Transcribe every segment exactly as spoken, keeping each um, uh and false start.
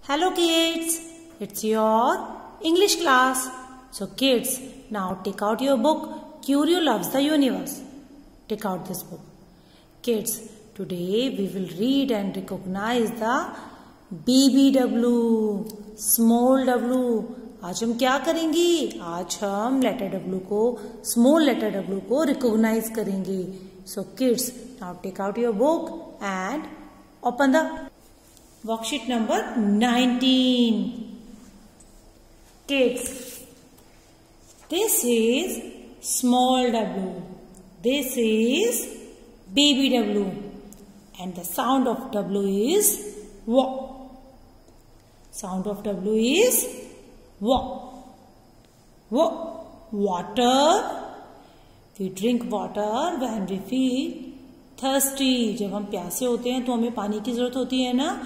Hello kids, it's your English class. So kids, now take out your book, Curio Loves the Universe. Take out this book. Kids, today we will read and recognize the B B W, small W. आज हम क्या करेंगे? आज हम letter W को, small letter W को recognise करेंगे. So kids, now take out your book and open the worksheet number nineteen. Kids, this is small w, this is baby W, and the sound of W is W. Sound of W is W. W. Water. We drink water when we feel thirsty. जब हम प्यासे होते हैं तो हमें पानी की जरूरत होती है ना.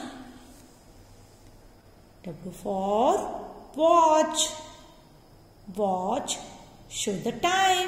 W for watch. Watch, show the time.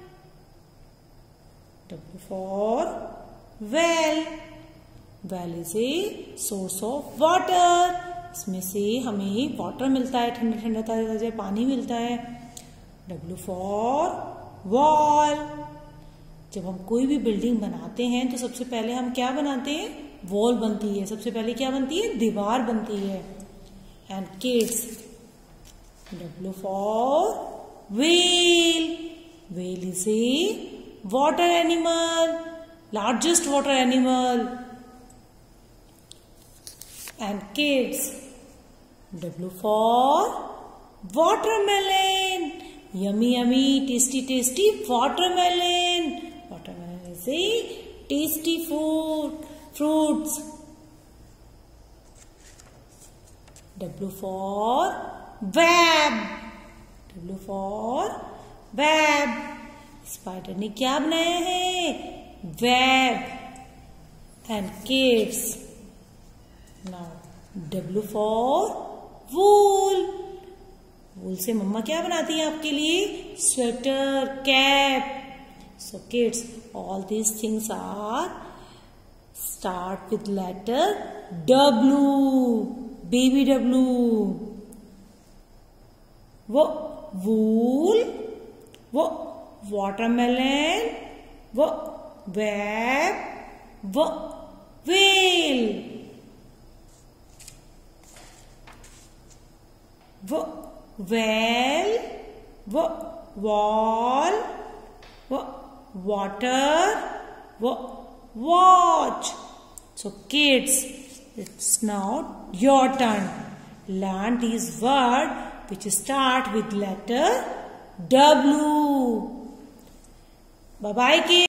W for well. Well is a source of water. इसमें से हमें वाटर मिलता है, ठंडा ठंडा ताजा पानी मिलता है. W for wall. जब हम कोई भी बिल्डिंग बनाते हैं तो सबसे पहले हम क्या बनाते हैं? वॉल बनती है. सबसे पहले क्या बनती है? दीवार बनती है. And kids, W for whale. Whale is a water animal, largest water animal. And kids, W for watermelon. Yummy, yummy, tasty, tasty watermelon. Watermelon is a tasty food, fruits. W for web. W for web. Spider ने क्या बनाया है? Web. And kids, now W for wool. Wool से मम्मा क्या बनाती है आपके लिए? Sweater, cap. So kids, all these things are start with letter W. Baby W. वो wool, वो watermelon, वो web, वो whale. वो well, वो wall, वो water, वो watch. So kids, it's now your turn. Learn these words which start with letter W. Bye bye kids.